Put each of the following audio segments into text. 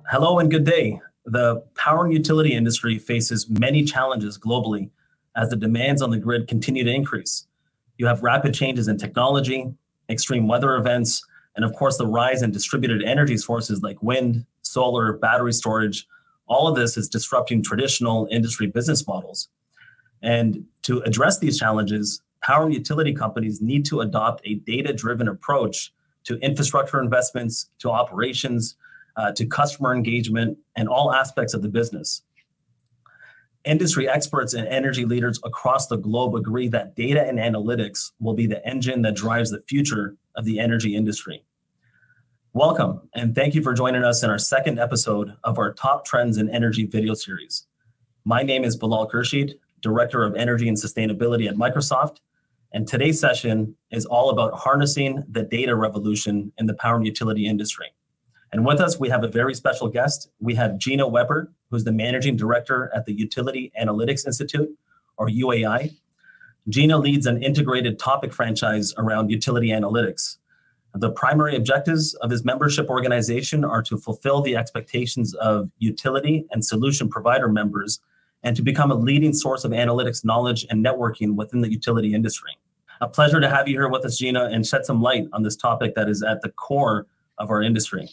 Hello and good day. The power and utility industry faces many challenges globally as the demands on the grid continue to increase. You have rapid changes in technology, extreme weather events, and of course, the rise in distributed energy sources like wind, solar, battery storage. All of this is disrupting traditional industry business models. And to address these challenges, power and utility companies need to adopt a data-driven approach to infrastructure investments, to operations, to customer engagement, and all aspects of the business. Industry experts and energy leaders across the globe agree that data and analytics will be the engine that drives the future of the energy industry. Welcome, and thank you for joining us in our second episode of our Top Trends in Energy video series. My name is Bilal Khursheed, Director of Energy and Sustainability at Microsoft, and today's session is all about harnessing the data revolution in the power and utility industry. And with us, we have a very special guest. We have Gina Weber, who's the Managing Director at the Utility Analytics Institute, or UAI. Gina leads an integrated topic franchise around utility analytics. The primary objectives of his membership organization are to fulfill the expectations of utility and solution provider members and to become a leading source of analytics knowledge and networking within the utility industry. A pleasure to have you here with us, Gina, and shed some light on this topic that is at the core of our industry.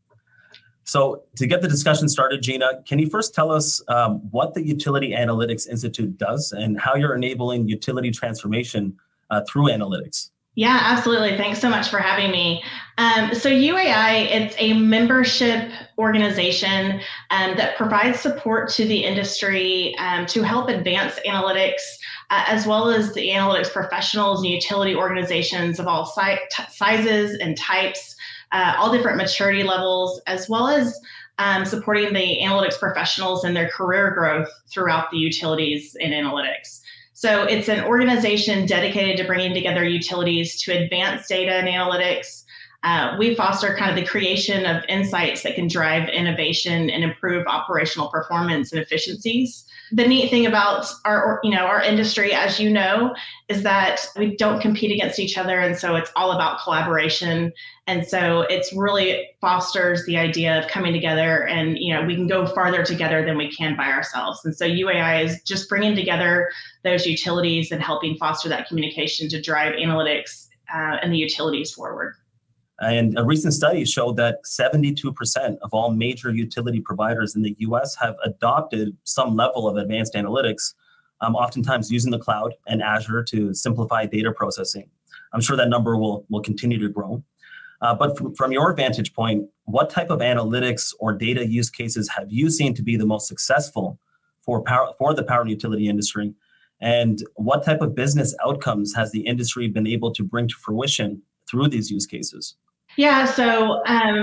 So to get the discussion started, Gina, can you first tell us what the Utility Analytics Institute does and how you're enabling utility transformation through analytics? Yeah, absolutely. Thanks so much for having me. So UAI, it's a membership organization that provides support to the industry to help advance analytics, as well as the analytics professionals and utility organizations of all sizes and types, all different maturity levels, as well as supporting the analytics professionals in their career growth throughout the utilities in analytics. So it's an organization dedicated to bringing together utilities to advance data and analytics. We foster kind of the creation of insights that can drive innovation and improve operational performance and efficiencies. The neat thing about our industry, as you know, is that we don't compete against each other. And so it's all about collaboration. And so it's really fosters the idea of coming together and, we can go farther together than we can by ourselves. And so UAI is just bringing together those utilities and helping foster that communication to drive analytics and the utilities forward. And a recent study showed that 72% of all major utility providers in the US have adopted some level of advanced analytics, oftentimes using the cloud and Azure to simplify data processing. I'm sure that number will continue to grow. But from your vantage point, what type of analytics or data use cases have you seen to be the most successful for the power and utility industry? And what type of business outcomes has the industry been able to bring to fruition through these use cases? Yeah, so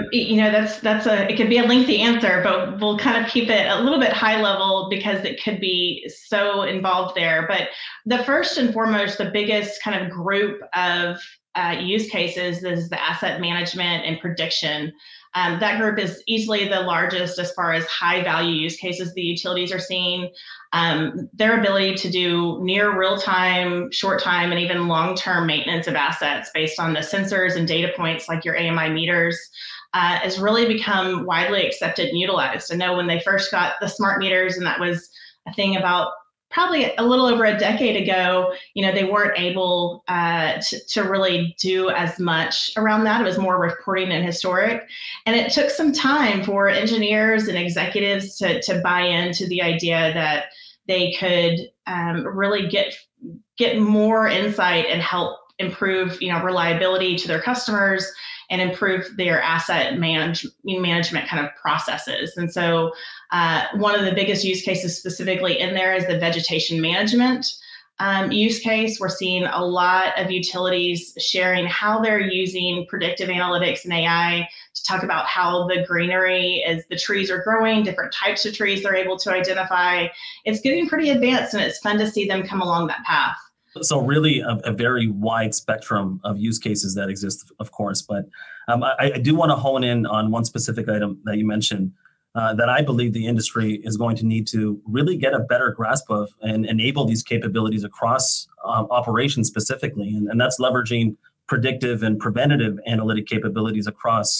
it could be a lengthy answer, but we'll kind of keep it a little bit high level because it could be so involved there. But the first and foremost, the biggest kind of group of use cases is the asset management and prediction. That group is easily the largest as far as high value use cases the utilities are seeing. Their ability to do near real-time, short-time, and even long-term maintenance of assets based on the sensors and data points like your AMI meters has really become widely accepted and utilized. I know when they first got the smart meters, and that was a thing about probably a little over a decade ago, they weren't able to really do as much around that. It was more reporting and historic. And it took some time for engineers and executives to buy into the idea that they could really get more insight and help improve, reliability to their customers and improve their asset management kind of processes. And so one of the biggest use cases specifically in there is the vegetation management use case. We're seeing a lot of utilities sharing how they're using predictive analytics and AI to talk about how the greenery is, the trees are growing, different types of trees they're able to identify. It's getting pretty advanced and it's fun to see them come along that path. So really a very wide spectrum of use cases that exist, of course. But I do want to hone in on one specific item that you mentioned that I believe the industry is going to need to really get a better grasp of and enable these capabilities across operations specifically. And that's leveraging predictive and preventative analytic capabilities across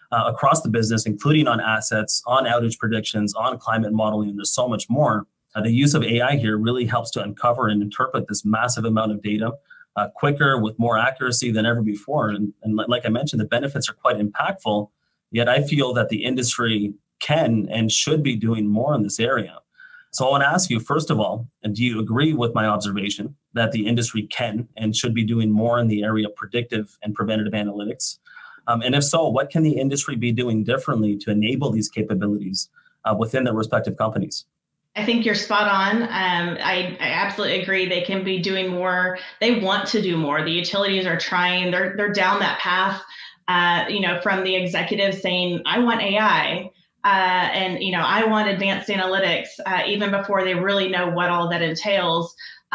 across the business, including on assets, on outage predictions, on climate modeling, and there's so much more. The use of AI here really helps to uncover and interpret this massive amount of data quicker, with more accuracy than ever before. And like I mentioned, the benefits are quite impactful, yet I feel that the industry can and should be doing more in this area. So I want to ask you, first of all, do you agree with my observation that the industry can and should be doing more in the area of predictive and preventative analytics? And if so, what can the industry be doing differently to enable these capabilities within their respective companies? I think you're spot on. I absolutely agree. They can be doing more. They want to do more. The utilities are trying. They're down that path. From the executives saying, "I want AI," and I want advanced analytics, even before they really know what all that entails.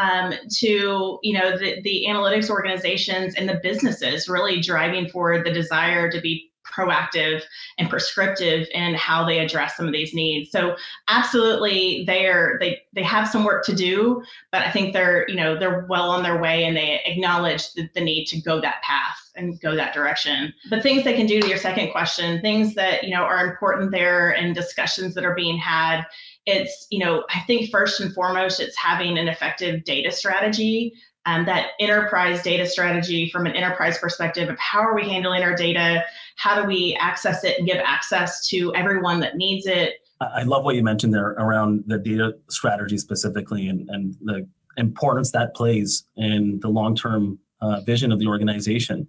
To the analytics organizations and the businesses really driving forward the desire to be proactive and prescriptive in how they address some of these needs. So absolutely, they have some work to do, but I think they're well on their way, and they acknowledge the need to go that path and go that direction. The things they can do, to your second question, things that are important there, and discussions that are being had. It's I think first and foremost, it's having an effective data strategy. That enterprise data strategy from an enterprise perspective of how are we handling our data, how do we access it and give access to everyone that needs it. I love what you mentioned there around the data strategy specifically, and the importance that plays in the long-term vision of the organization.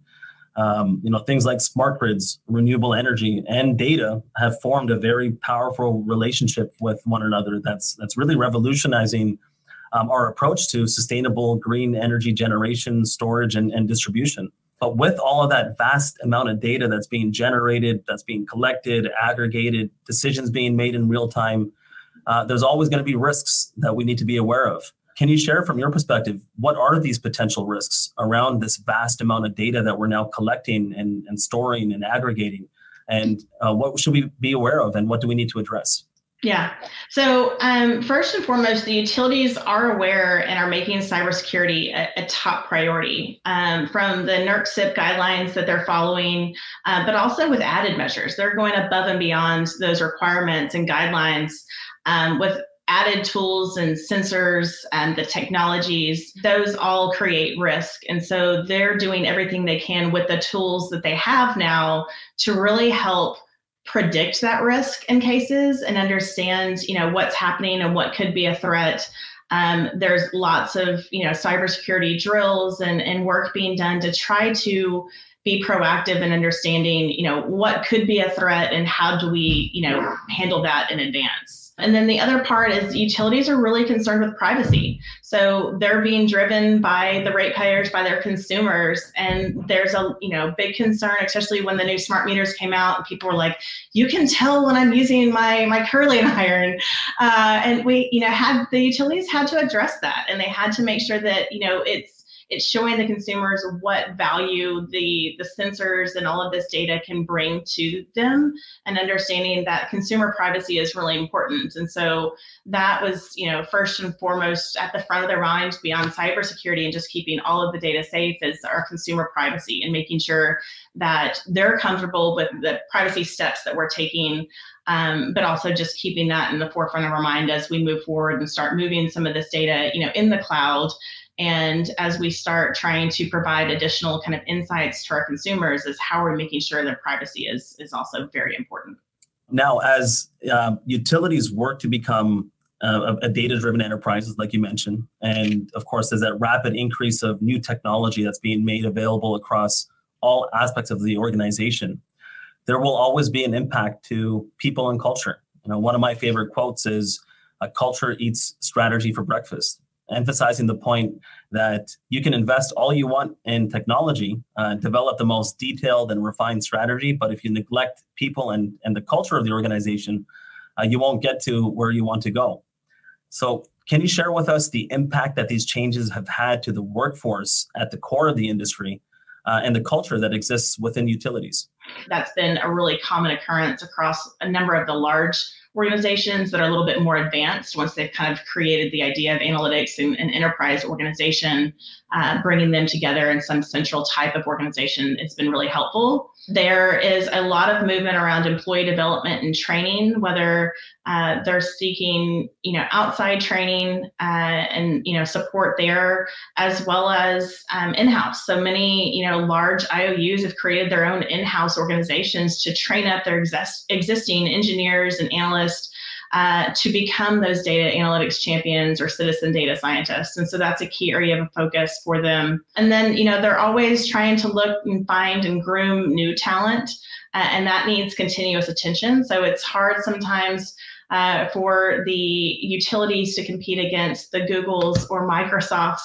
Things like smart grids, renewable energy, and data have formed a very powerful relationship with one another that's really revolutionizing our approach to sustainable green energy generation, storage, and distribution. But with all of that vast amount of data that's being generated, that's being collected, aggregated, decisions being made in real time, there's always going to be risks that we need to be aware of. Can you share from your perspective, what are these potential risks around this vast amount of data that we're now collecting and storing and aggregating? And what should we be aware of, and what do we need to address? Yeah. So first and foremost, the utilities are aware and are making cybersecurity a top priority from the NERC-CIP guidelines that they're following, but also with added measures. They're going above and beyond those requirements and guidelines with added tools and sensors and the technologies. Those all create risk. And so they're doing everything they can with the tools that they have now to really help predict that risk in cases and understand, what's happening and what could be a threat. There's lots of, cybersecurity drills and work being done to try to be proactive in understanding, what could be a threat and how do we, handle that in advance. And then the other part is utilities are really concerned with privacy. So they're being driven by the ratepayers, by their consumers. And there's a big concern, especially when the new smart meters came out and people were like, you can tell when I'm using my curling iron. And we, the utilities had to address that. And they had to make sure that, it's showing the consumers what value the sensors and all of this data can bring to them, and understanding that consumer privacy is really important. And so that was, first and foremost at the front of their minds beyond cybersecurity and just keeping all of the data safe is our consumer privacy and making sure that they're comfortable with the privacy steps that we're taking. But also just keeping that in the forefront of our mind as we move forward and start moving some of this data, in the cloud. And as we start trying to provide additional kind of insights to our consumers, is how we're making sure that privacy is also very important. Now, as utilities work to become a data-driven enterprise, like you mentioned, and of course, there's that rapid increase of new technology that's being made available across all aspects of the organization, there will always be an impact to people and culture. One of my favorite quotes is, "Culture eats strategy for breakfast," emphasizing the point that you can invest all you want in technology, develop the most detailed and refined strategy, but if you neglect people and the culture of the organization, you won't get to where you want to go. So can you share with us the impact that these changes have had to the workforce at the core of the industry and the culture that exists within utilities? That's been a really common occurrence across a number of the large organizations that are a little bit more advanced once they've kind of created the idea of analytics and enterprise organization, bringing them together in some central type of organization. It's been really helpful. There is a lot of movement around employee development and training, whether they're seeking, outside training and support there, as well as in-house. So many, large IOUs have created their own in-house organizations to train up their existing engineers and analysts to become those data analytics champions or citizen data scientists. And so that's a key area of focus for them. And then, they're always trying to look and find and groom new talent, and that needs continuous attention. So it's hard sometimes for the utilities to compete against the Googles or Microsofts,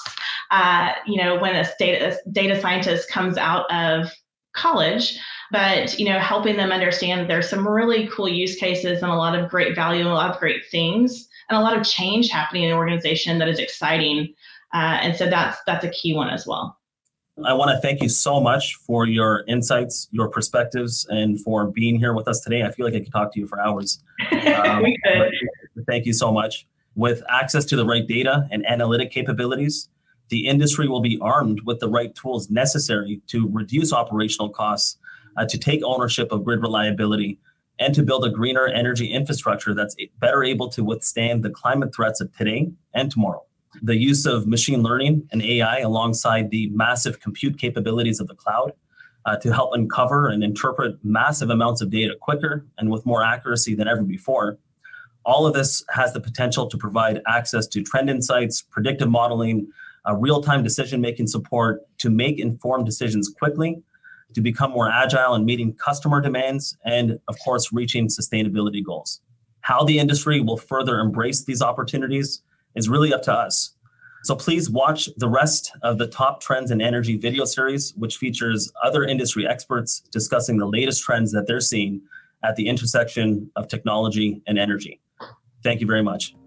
when a data scientist comes out of college. But, helping them understand that there's some really cool use cases and a lot of great value and a lot of great things and a lot of change happening in an organization that is exciting. And so that's a key one as well. I want to thank you so much for your insights, your perspectives, and for being here with us today. I feel like I could talk to you for hours. We could. Thank you so much. With access to the right data and analytic capabilities, the industry will be armed with the right tools necessary to reduce operational costs, to take ownership of grid reliability, and to build a greener energy infrastructure that's better able to withstand the climate threats of today and tomorrow. The use of machine learning and AI alongside the massive compute capabilities of the cloud to help uncover and interpret massive amounts of data quicker and with more accuracy than ever before. All of this has the potential to provide access to trend insights, predictive modeling, real-time decision-making support to make informed decisions quickly, to become more agile in meeting customer demands, and of course, reaching sustainability goals. How the industry will further embrace these opportunities is really up to us. So please watch the rest of the Top Trends in Energy video series, which features other industry experts discussing the latest trends that they're seeing at the intersection of technology and energy. Thank you very much.